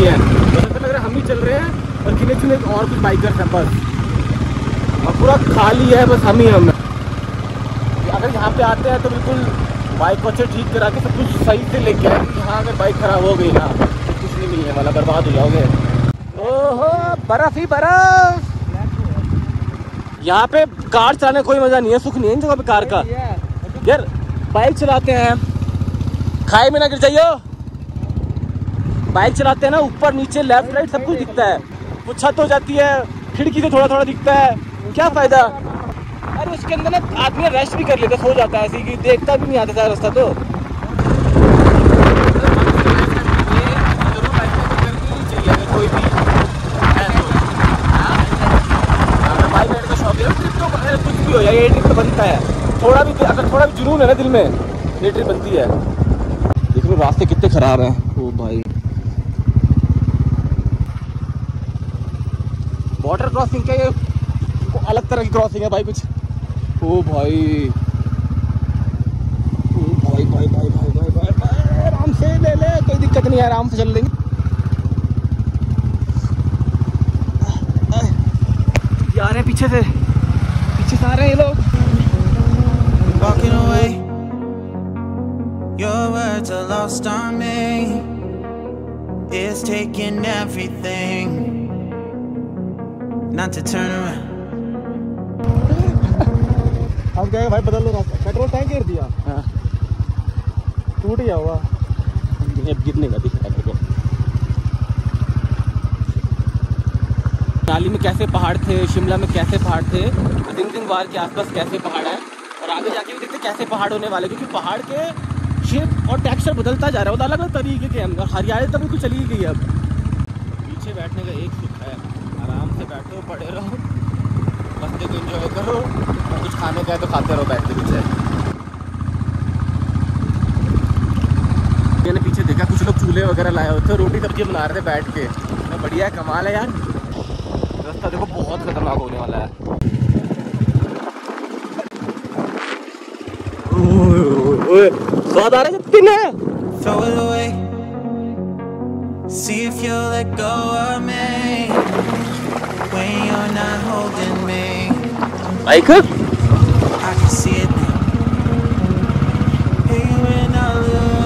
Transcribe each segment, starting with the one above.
नहीं है, तो ऐसा लग रहा है हम ही चल रहे हैं और गिने चुने और कुछ बाइकर्स हैं बस, और पूरा खाली है बस हम ही हम। अगर यहाँ पे आते हैं तो बिल्कुल बाइक को अच्छे ठीक करा के सब कुछ सही से लेके आए। यहाँ अगर बाइक खराब हो गई ना तो कुछ नहीं है, वाला बर्बाद हो जाओगे। ओहो बर्फ ही बर्फ। यहाँ पे कार चलाने कोई मजा नहीं है, सुख नहीं है इन जगह पे कार का। यार बाइक चलाते हैं, खाए में ना गिर जाइयो। बाइक चलाते हैं ना, ऊपर नीचे लेफ्ट राइट सब कुछ दिखता है, वो छत हो जाती है, खिड़की से थोड़ा थोड़ा दिखता है, क्या फायदा। अरे उसके अंदर ना आदमी रेस्ट भी कर लेता, सो जाता है ऐसे कि देखता भी नहीं आता था रास्ता। तो कोई भी कुछ भी हो जाए ये ट्रिप तो बनता है। थोड़ा भी अगर थोड़ा भी जुनून है ना दिल में, ये ट्रिप बनती है। देख लो रास्ते कितने खराब हैं। ओ भाई बॉर्डर क्रॉसिंग क्या, ये अलग तरह की क्रॉसिंग है भाई कुछ। ओ भाई भाई भाई भाई भाई भाई भाई आराम से ले ले, कोई दिक्कत नहीं है, आराम से चल लेंगे। आ रहे हैं पीछे से आ रहे हैं ये लोग। Walking away, your words are lost on me. It's taking everything not to turn around. अब क्या भाई बदल लो रास्ता, पेट्रोल टैंक गिर दिया। हाँ टूट गया हुआ, गिरने का दिख रहा है। मनाली में कैसे पहाड़ थे, शिमला में कैसे पहाड़ थे, दिंग वार के आसपास कैसे पहाड़ है, और आगे जाके भी देखते कैसे पहाड़ होने वाले, क्योंकि पहाड़ के शेप और टेक्सचर बदलता जा रहा है, वो अलग अलग तरीके के हैं। हरियाली तक बिल्कुल चली गई है। अब पीछे बैठने का एक सुख है, आराम से बैठो, पड़े रहो, रास्ते को एंजॉय करो, और कुछ खाने का है तो खाते रहो बैठ के पीछे। मैंने पीछे देखा कुछ लोग चूल्हे वगैरह लाए होते थे, रोटी सब्जी बना रहे थे बैठ के। बढ़िया है, कमाल है यार। रास्ता देखो बहुत खतरनाक होने वाला है। स्वाद आ रहा है जतिन है। Throw it away. See if you'll let go of me when you're not holding me. Mike? I can see it now. Hey, when I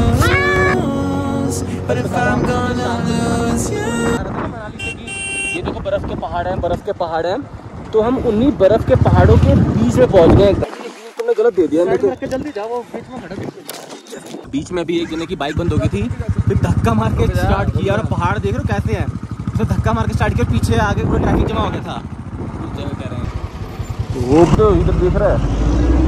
lose, but if I'm gonna lose you. ये देखो बर्फ के पहाड़ हैं, बर्फ के पहाड़ हैं, तो हम उन्हीं बर्फ के पहाड़ों के बीच में पहुंच गए। तुमने गलत दे दिया मेरे को। जल्दी जाओ, बीच में खड़ा। बीच में भी एक जने की बाइक बंद हो गई थी, फिर धक्का मार के स्टार्ट किया, और पहाड़ देख रहे हो कैसे हैं, फिर धक्का मार के स्टार्ट किया, पीछे आगे पूरा ट्रैफिक जमा हो गया था। कह रहे हैं वो तो इधर देख रहा है,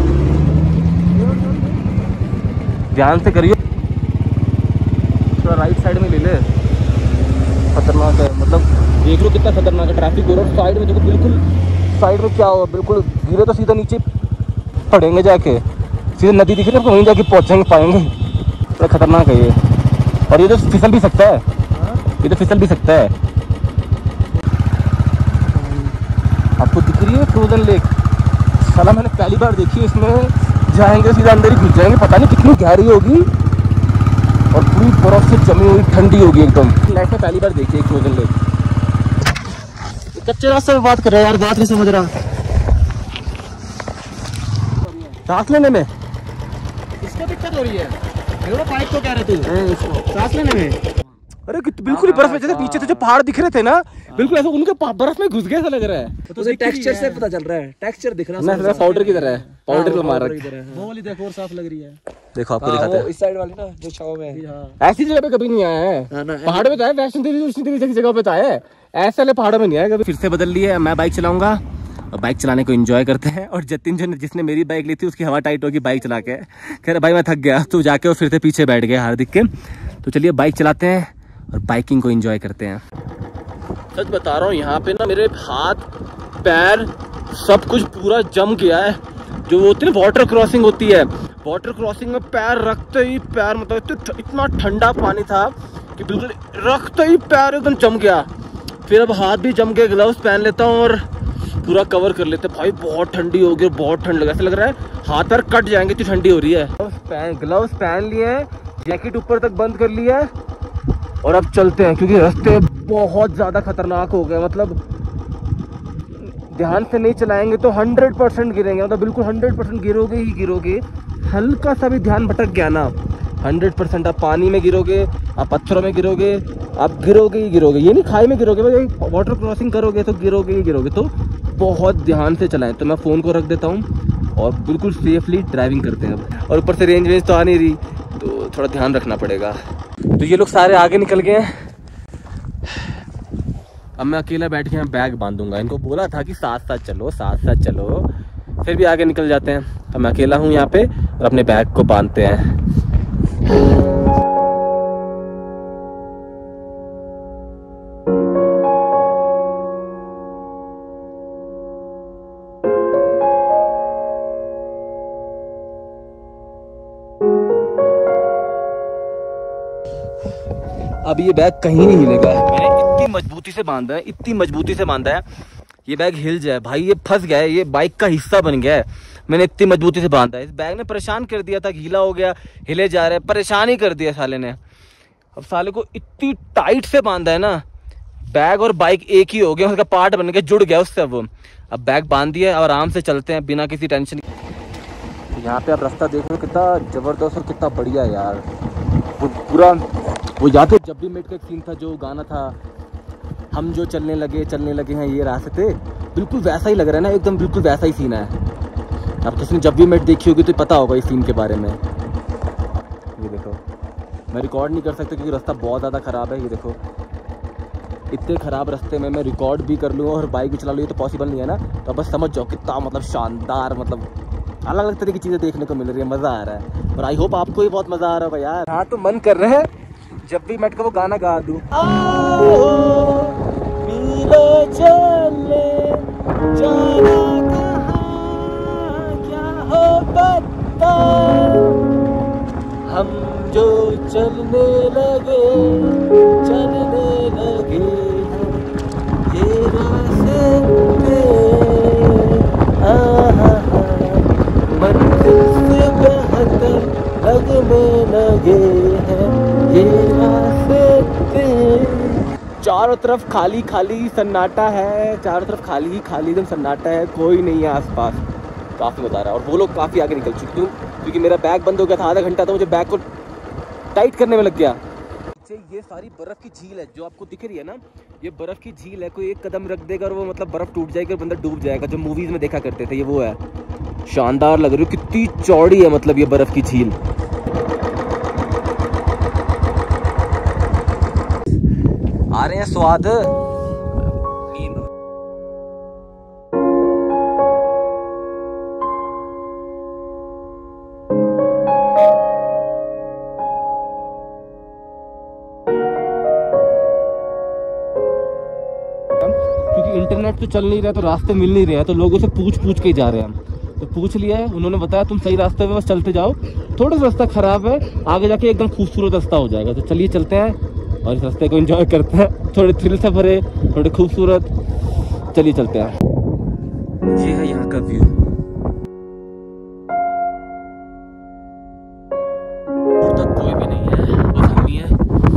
ध्यान से करियो, तो राइट साइड में ले ले, खतरनाक है। मतलब देख लो कितना खतरनाक है, ट्रैफिक हो रहा है साइड में। देखो बिल्कुल साइड में क्या हुआ, बिल्कुल गिरे तो सीधा नीचे पड़ेंगे, जाके सीधे नदी दिख रही है, वहीं जाके पहुंचेंगे पाएंगे। बड़ा खतरनाक है ये, और ये तो फिसल भी सकता है, ये तो फिसल भी सकता है। आपको दिख रही है फ्रोजन लेक, साला मैंने पहली बार देखी, इसमें जाएंगे सीधा अंदर ही घुस जाएंगे, पता नहीं कितनी गहरी होगी, और पूरी बर्फ से जमी हुई ठंडी होगी एकदम। लाइफ में पहली बार देखी है फ्रोजन लेक। कच्चे रास्ते में बात कर रहा है यार, बात नहीं समझ रहा। सांस लेने में इसको दिक्कत हो रही है, बाइक को कह रहे थे सांस लेने में। अरे बिल्कुल ही बर्फ में, जैसे पीछे से जो पहाड़ दिख रहे थे ना, बिल्कुल ऐसे उनके बर्फ में घुस गए, ऐसा लग रहा है। तो टेक्सचर से पता चल रहा है, टेक्सचर दिख रहा है, पाउडर की तरह है, पाउडर को मार रखा है। वो वाली देखो और साफ लग रही है, देखो आपको दिखाता है। इस साइड वाली ना जो छाव में है, ऐसी जगह पे कभी नहीं आया है। पहाड़ में तो है, वैष्णो देवी जैसी जगह पे तो है, ऐसे वाले पहाड़ों में नहीं आया कभी। फिर से बदल लिए, मैं बाइक चलाऊंगा, और बाइक चलाने को एंजॉय करते हैं। और जतिन जिसने मेरी बाइक ली थी, उसकी हवा टाइट होगी बाइक चला के, कह रहा भाई मैं थक गया, तो जाके और फिर से पीछे बैठ गया हार्दिक के। तो चलिए बाइक चलाते हैं और बाइकिंग को एंजॉय करते हैं। सच बता रहा हूँ, यहाँ पे ना मेरे हाथ पैर सब कुछ पूरा जम गया है। जो वो होती है वाटर क्रॉसिंग होती है, वाटर क्रॉसिंग में पैर रखते ही पैर, मतलब इतना ठंडा पानी था कि बिल्कुल रखते ही पैर एकदम जम गया। फिर अब हाथ भी जम गए, ग्लव्स पहन लेता हूँ और पूरा कवर कर लेते। भाई बहुत ठंडी हो गई, बहुत ठंड लगा, ऐसा लग रहा है हाथ पैर कट जाएंगे, इतनी ठंडी हो रही है। ग्लव्स पहन लिए, जैकेट ऊपर तक बंद कर लिया, और अब चलते हैं क्योंकि रास्ते बहुत ज़्यादा खतरनाक हो गए। मतलब ध्यान से नहीं चलाएंगे तो 100% गिरेंगे, मतलब बिल्कुल 100% गिरोगे ही गिरोगे। हल्का सा भी ध्यान भटक गया ना 100% आप पानी में गिरोगे, आप पत्थरों में गिरोगे, आप गिरोगे ही गिरोगे। ये नहीं खाई में गिरोगे, भाई वाटर क्रॉसिंग करोगे तो गिरोगे ही गिरोगे। तो बहुत ध्यान से चलाएं। तो मैं फ़ोन को रख देता हूँ और बिल्कुल सेफली ड्राइविंग करते हैं अब। और ऊपर से रेंज वेंज तो आ नहीं रही, तो थोड़ा ध्यान रखना पड़ेगा। तो ये लोग सारे आगे निकल गए हैं, अब मैं अकेला बैठ के यहाँ बैग बांधूंगा। इनको बोला था कि साथ साथ चलो, साथ साथ चलो, फिर भी आगे निकल जाते हैं। अब मैं अकेला हूँ यहाँ पे और अपने बैग को बांधते हैं। अब ये बैग कहीं नहीं हिलेगा। मैंने इतनी मजबूती से बांधा है, इतनी मजबूती से बांधा है, ये बैग हिल जाए भाई, ये फंस गया है, ये बाइक का हिस्सा बन गया है। मैंने इतनी मजबूती से बांधा है। इस बैग ने परेशान कर दिया था, गीला हो गया, हिले जा रहा है, परेशान ही कर दिया साले ने। अब साले को इतनी टाइट से बांधा है ना, बैग और बाइक एक ही हो गया, उसका पार्ट बन गया, जुड़ गया उससे। अब बैग बांध दिया और आराम से चलते हैं बिना किसी टेंशन। यहाँ पे आप रास्ता देख रहे हो कितना जबरदस्त और कितना बढ़िया है यार। वो पूरा वो याद है जब भी मेट का एक सीन था, जो गाना था, हम जो चलने लगे हैं ये रास्ते, बिल्कुल वैसा ही लग रहा है ना, एकदम बिल्कुल वैसा ही सीन है। अब किसी ने जब भी मेट देखी होगी तो पता होगा इस सीन के बारे में। ये देखो, मैं रिकॉर्ड नहीं कर सकता क्योंकि रास्ता बहुत ज़्यादा ख़राब है। ये देखो, इतने ख़राब रास्ते में मैं रिकॉर्ड भी कर लूँ और बाइक भी चला लूँ, ये तो पॉसिबल नहीं है ना। तो बस समझ जाओ कितना मतलब शानदार, मतलब अलग अलग तरह की चीज़ें देखने को मिल रही है, मज़ा आ रहा है। और आई होप आपको भी बहुत मज़ा आ रहा होगा यार। हाँ, तो मन कर रहे हैं जब भी मेट का वो गाना गा दूँ, चले जाना कहाँ क्या हो पता, हम जो चलने लगे हैं ये रास्ते, मंजिल से बेहतर लगने लगे हैं ये रास्ते। चारों तरफ खाली खाली सन्नाटा है, चारों तरफ खाली ही खाली एकदम सन्नाटा है, कोई नहीं है आसपास। काफ़ी मज़ा आ रहा है। और वो लोग काफ़ी आगे निकल चुके हैं क्योंकि मेरा बैग बंद हो गया था आधा घंटा, तो मुझे बैग को टाइट करने में लग गया। ये सारी बर्फ़ की झील है जो आपको दिख रही है ना, ये बर्फ़ की झील है। कोई एक कदम रख देगा और वो मतलब बर्फ़ टूट जाएगी और बंदा डूब जाएगा, जो मूवीज़ में देखा करते थे। ये वो है, शानदार लग रही है, कितनी चौड़ी है मतलब ये बर्फ़ की झील। आ रहे हैं स्वाद। क्योंकि इंटरनेट तो चल नहीं रहा, तो रास्ते मिल नहीं रहे हैं, तो लोगों से पूछ के ही जा रहे हैं हम। तो पूछ लिया है, उन्होंने बताया तुम सही रास्ते पे बस चलते जाओ, थोड़ा सा रास्ता खराब है, आगे जाके एकदम खूबसूरत रास्ता हो जाएगा। तो चलिए चलते हैं और इस रास्ते को एंजॉय करते हैं, थोड़े थ्रिल से भरे, थोड़े खूबसूरत। चलिए चलते हैं। ये है यहाँ का व्यू, दूर तक कोई भी नहीं है, बस हम ही है।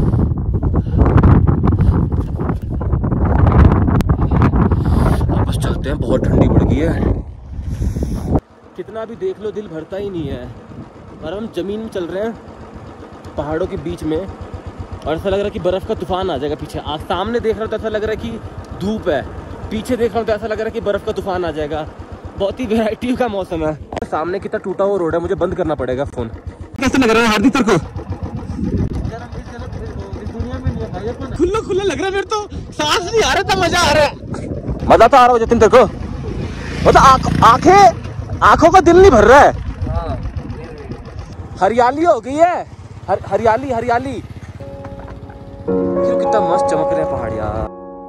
अब बस चलते हैं, बहुत ठंडी पड़ गई है, कितना भी देख लो दिल भरता ही नहीं है। और हम जमीन में चल रहे हैं पहाड़ों के बीच में, और ऐसा लग रहा है कि बर्फ़ का तूफान आ जाएगा पीछे। आज सामने देख रहा हूँ तो ऐसा लग रहा है कि धूप है, पीछे देख रहा हूँ तो ऐसा लग रहा है कि बर्फ़ का तूफान आ जाएगा। बहुत ही वैरायटी का मौसम है। सामने कितना टूटा हुआ रोड है, मुझे बंद करना पड़ेगा फ़ोन। कैसे लग रहा है हार्दिक तेरे को? खुला खुला लग रहा है मेरे तो, सांस नहीं आ रहा था, मजा आ रहा है। मजा तो आ रहा है जतिन तेरे को, मतलब आंखों का दिल नहीं भर रहा है। हरियाली हो गई है, हरियाली। कितना मस्त चमक रहे हैं पहाड़ यार।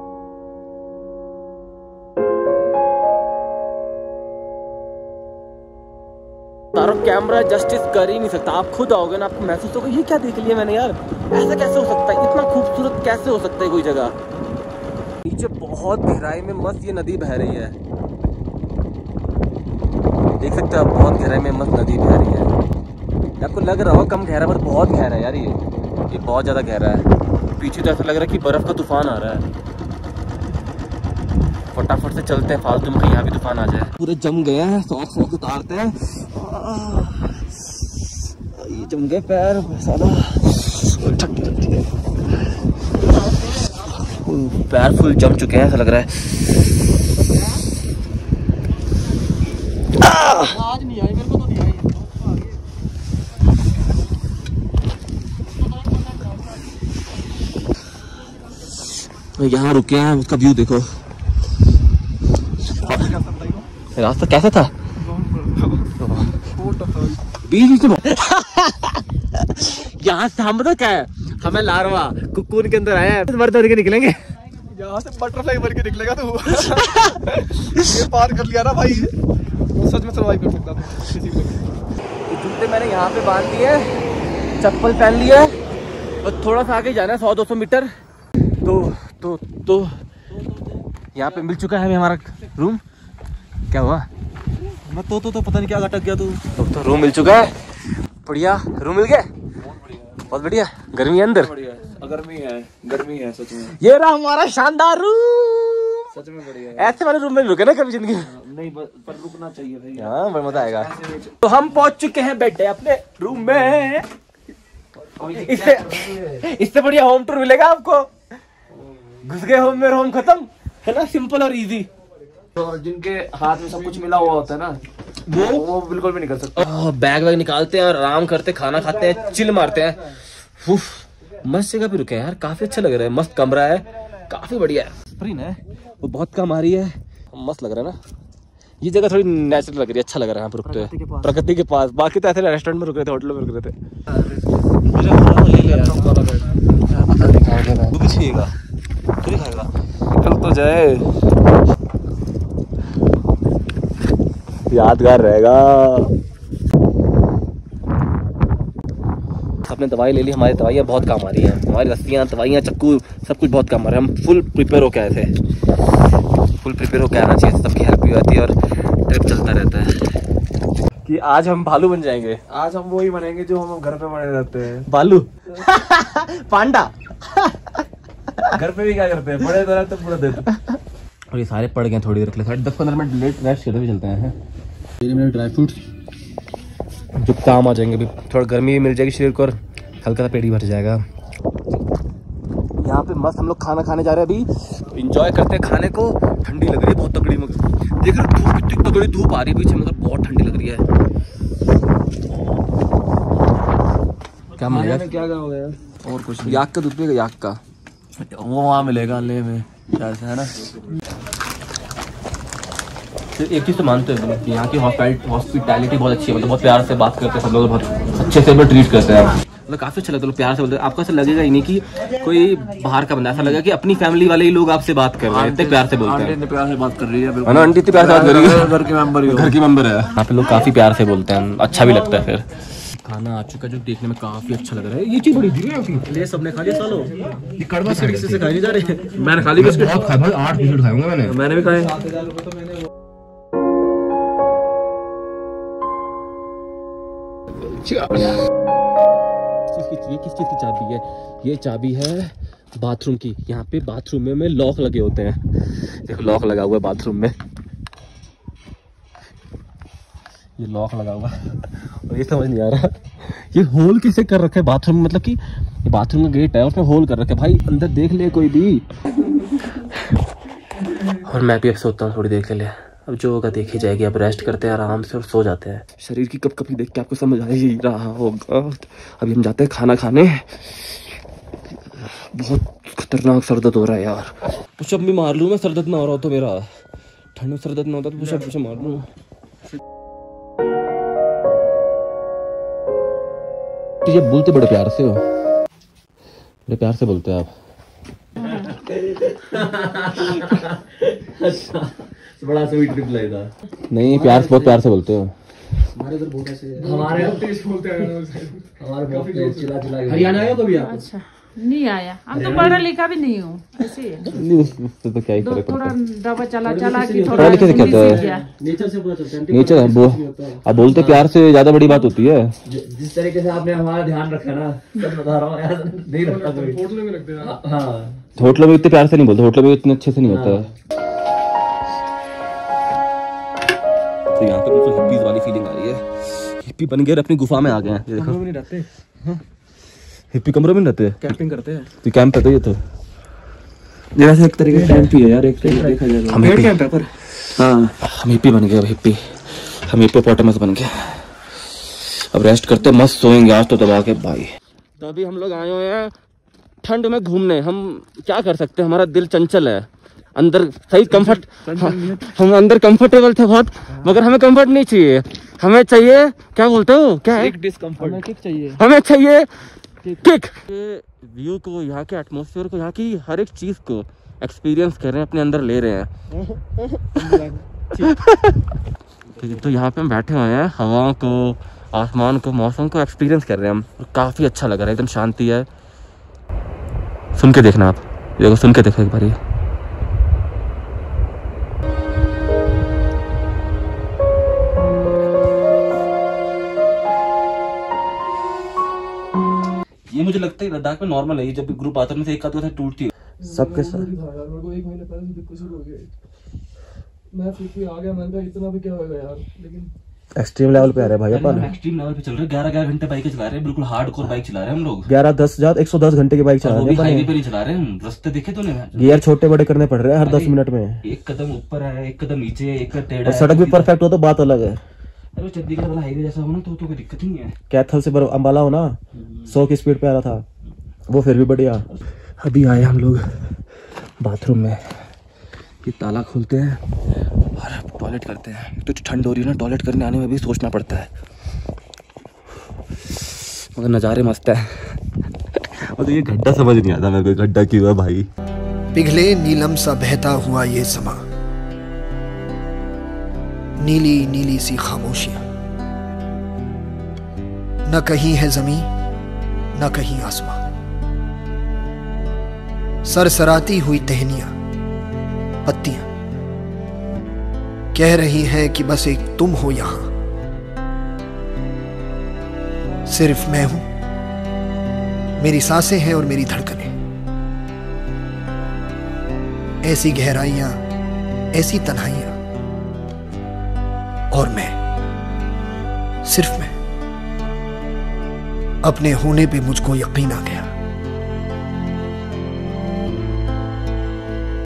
तारो कैमरा जस्टिस कर ही नहीं सकता, आप खुद आओगे ना आपको महसूस होगा ये क्या देख लिया मैंने यार, ऐसा कैसे हो सकता है, इतना खूबसूरत कैसे हो सकता है कोई जगह। नीचे बहुत गहराई में मस्त ये नदी बह रही है, देख सकते हो आप, बहुत गहराई में मस्त नदी बह रही है। आपको लग रहा हो कम गहरा, पर बहुत गहरा है यार, ये बहुत ज़्यादा गहरा है। पीछे तो ऐसा लग रहा है कि बर्फ का तूफान आ रहा है। फटाफट से चलते हैं, फालतू में कहीं यहाँ भी तूफान आ जाए। पूरे जम गए हैं, सॉक्स उतारते हैं। ये जम गए पैर साला, पैर फुल जम चुके हैं ऐसा लग रहा है। आज नहीं आई, मेरे को तो नहीं आई। यहाँ रुके हैं, उसका व्यू देखो। रास्ता कैसा था? बीच में यहाँ से हम क्या है, हमें लार्वा कुकून के अंदर आया है, मर के निकलेंगे। यहाँ से बटरफ्लाई बन के निकलेगा तू। ये पार कर लिया ना भाई, तो सच में सर्वाइव कर सकता था। जूते मैंने यहाँ पे बांध दिए, चप्पल पहन लिए और थोड़ा सा आगे जाना है 100-200 मीटर। तो यहाँ पे मिल चुका है हमें हमारा रूम। क्या हुआ? मैं तो पता नहीं क्या अटक गया तू। तो रूम मिल चुका है, बढ़िया रूम मिल गया, बहुत बढ़िया। गर्मी है अंदर, गर्मी है सच में। ये रहा हमारा शानदार रूम, सच में बढ़िया है। ऐसे वाले रूम में रुके ना कभी जिंदगी में। नहीं पर रुकना चाहिए भाई। हाँ बड़ा मजा आएगा। तो हम पहुंच चुके हैं बैठे अपने रूम में। इससे बढ़िया होम टूर मिलेगा आपको। घुस गए होम में, होम खत्म है ना, सिंपल और इजी। तो जिनके हाथ में सब कुछ मिला हुआ होता है ना, वो बिल्कुल भी नहीं कर सकते। बैग वैग निकालते हैं और आराम करते, खाना खाते हैं, चिल मारते हैं। मस्त जगह पे रुके हैं यार, काफी अच्छा लग रहा है। मस्त कमरा है, काफी बढ़िया है। स्प्रिंग है वो बहुत कम आ रही है, मस्त लग रहा है ना। ये जगह थोड़ी नेचुरल लग रही है, अच्छा लग रहा है यहाँ पे रुकते हैं, प्रकृति के पास। बाकी तो ऐसे रेस्टोरेंट में रुक रहे थे, होटलों में रुक रहे थे। वो भी चाहिएगा, तू भी खाएगा? चल तो जाए, यादगार रहेगा। आपने दवाई ले ली, हमारी दवाइयाँ बहुत काम आ रही हैं। हमारी रस्सियाँ, दवाइयाँ, चक्कू सब कुछ बहुत काम आ रहा है। हम फुल प्रिपेयर होके आए थे, फुल प्रिपेयर होके आना चाहिए, सबकी हेल्प भी होती है और ट्रिप चलता रहता है। कि आज हम भालू बन जाएंगे। आज हम वही बनेंगे जो हम घर पे बने रहते हैं, भालू। पांडा। घर पे भी क्या करते हैं, बड़े रहते पूरा दिन। और ये सारे पड़ गए, थोड़ी देर के लिए 10-15 मिनट लेट रेस्ट करते हुए चलते हैं। मेरे ड्राई फ्रूट जो काम आ जाएंगे, अभी थोड़ा गर्मी भी मिल जाएगी शरीर को और हल्का सा पेट भी भर जाएगा। यहाँ पे मस्त हम लोग खाना खाने जा रहे हैं, अभी इंजॉय करते हैं खाने को। ठंडी लग रही है बहुत तगड़ी, मगर देख रहे धूप कितनी तगड़ी धूप आ रही है पीछे, मगर बहुत ठंडी लग रही है। क्या मिलेगा? क्या हो गया? और कुछ याक का दूध पिएगा? याक का वो वहाँ मिलेगा ले में, है ना। एक चीज तो मानते हैं कि यहाँ की हॉस्पिटैलिटी बहुत अच्छी है, मतलब बहुत प्यार से बात करते हैं सब लोग, बहुत अच्छे से ट्रीट करते हैं। मतलब काफी अच्छा लगता है, प्यार से बोलते हैं। आपको ऐसा लगेगा ही नहीं कि कोई बाहर का बंदा, ऐसा लगेगा कि अपनी फैमिली वाले ही लोग आपसे बात कर रहे हैं, इतने प्यार से बोलते हैं। इतने प्यार से बात कर रही है ना आंटी, इतनी प्यार से बात कर रही है, घर के मेंबर है। यहाँ पे लोग काफी प्यार से बोलते हैं, अच्छा भी लगता है। फिर खाना आ चुका जो देखने में काफी अच्छा लग रहा है। ये चीज बड़ी धीरे है, सबने खा लिया सालो। ये कड़वा किसी से खाई नहीं जा रही। मैंने खा ली बिस्किट, बहुत खाए भाई, 8 बिस्किट खाए होंगे मैंने भी खाए। किस चीज की चाबी है? ये चाबी है बाथरूम की। यहाँ पे बाथरूम में लॉक लगे होते हैं, देखो लॉक लगा हुआ है बाथरूम में, ये लॉक लगा हुआ है। और ये समझ नहीं आ रहा ये होल कैसे कर रखे है बाथरूम में, मतलब कि ये बाथरूम का गेट है उसमें होल कर रखे भाई, अंदर देख ले कोई भी। और मैं भी अब सोता हूँ थोड़ी देर के लिए, अब जो होगा देखी जाएगी। अब रेस्ट करते हैं आराम से और सो जाते हैं। शरीर की कपकपी देख के आपको समझ आ ही रहा होगा। अभी हम जाते हैं खाना खाने। बहुत खतरनाक सर दर्द हो रहा है यार। पुशअप भी मार लूँ मैं, सर दर्द ना हो रहा हो तो मेरा। ठंड में सर दर्द ना होता तो पुशअप मार लूँ। ये बोलते बड़े प्यार से हो, बड़े प्यार से बोलते हैं आप। अच्छा, बड़ा स्वीट रिप्लाई था। नहीं प्यार से, बहुत प्यार से बोलते हो। हमारे इधर बहुत ऐसे, हमारे तेज बोलते हैं, हमारे बहुत चिल्ला चिल्ला। हरियाणा आए हो कभी आप? अच्छा, नहीं आया, हम तो पढ़ा लिखा भी नहीं हूँ, ऐसे ही है। तो क्या ही फर्क थोड़ा पड़ता दवा चला की थोड़ा पढ़ा लिखा हिंदी क्या सीख गया। नेचर से पता चलता है। नेचर है वो, अब बोलते प्यार से ज्यादा बड़ी बात होती है। जिस तरीके से आपने हमारा ध्यान रखा ना, सब बता रहा हूँ यार, नहीं रखता कोई। होटल में रखते हैं। हाँ, होटलों में इतने प्यार से नहीं बोलते, होटलों में इतने अच्छे से नहीं होता है। तो यहाँ पे बिल्कुल हिप्पीज वाली फीलिंग आ रही है। हिप्पी बन गए, अपनी गुफा में आ गए हैं। ये देखो, कमरों में नहीं रहते, हिप्पी कमरों में नहीं रहते, कैंपिंग करते हैं। तो कैंप है तो ये तो ये वैसे एक तरीके का कैंप ही है यार, एक तरीके देखा जाए। हम हिप्पी, कैंप है पर हाँ, हम हिप्पी बन गए। अब हिप्पी, हम हिप्पोपोटामस बन गए। अब रेस्ट करते, मस्त सोएंगे आज तो दबा के भाई। तो अभी हम लोग आए हुए हैं ठंड में घूमने। हम क्या कर सकते हैं, हमारा दिल चंचल है। अंदर सही कंफर्ट, हम अंदर कंफर्टेबल थे बहुत, मगर हमें कंफर्ट नहीं चाहिए। हमें चाहिए, क्या बोलते हो, क्या है, डिस्कम्फर्ट किक चाहिए। हमें चाहिए किक। व्यू को, यहाँ के एटमॉस्फेयर को, यहाँ की हर एक चीज को एक्सपीरियंस कर रहे हैं, अपने अंदर ले रहे हैं। तो यहाँ पे हम बैठे हुए हैं, हवाओं को, आसमान को, मौसम को एक्सपीरियंस कर रहे हैं हम। काफी अच्छा लग रहा है, एकदम शांति है। सुन के देखना आप, देखो सुन के देखो एक बार। ये मुझे लगता है लद्दाख में नॉर्मल है, जब भी ग्रुप आता है में से एक आध टूटती है सबके साथ। मेरे को 1 महीने पहले से दिक्कत शुरू हो गई, मैं फिर भी आ गया। मैंने कहा इतना भी क्या होगा यार, लेकिन एक्सट्रीम लेवल पे आ रहे हैं भाई अपन। एक्सट्रीम लेवल पे चल रहे हैं। 11 घंटे बाइक चला रहे हैं, बिल्कुल हार्डकोर बाइक चला रहे हैं हम लोग। 110 घंटे की बाइक चला रहे हैं। हाईवे पे नहीं चला रहे हैं, रास्ते देखे तूने? गियर छोटे बड़े करने पड़ रहे हैं हर 10 मिनट में। एक कदम ऊपर है, एक कदम नीचे है, एक कदम टेढ़ा और है। सड़क भी परफेक्ट हो तो बात अलग है। अरे चंडीगढ़ वाला हाईवे जैसा हो ना तो कोई दिक्कत ही नहीं है। कैथल से अम्बाला हो ना, 100 की स्पीड पे आ रहा था वो, फिर भी बढ़िया। अभी आए हम लोग बाथरूम में, ये ताला खोलते हैं और टॉयलेट करते हैं। तो ठंड हो रही है ना, टॉयलेट करने आने में भी सोचना पड़ता है, मगर नज़ारे मस्त है। और तो ये गड्ढा समझ नहीं आता मेरे को, गड्ढा क्यों है भाई। पिघले नीलम सा बहता हुआ ये समा, नीली नीली सी खामोशियां, न कहीं है जमीन न कहीं आसमां, सरसराती हुई टहनियां, पत्तियां कह रही हैं कि बस एक तुम हो यहां। सिर्फ मैं हूं, मेरी सांसें हैं और मेरी धड़कनें, ऐसी गहराइयां, ऐसी तन्हाइयां, और मैं, सिर्फ मैं। अपने होने पे मुझको यकीन आ गया।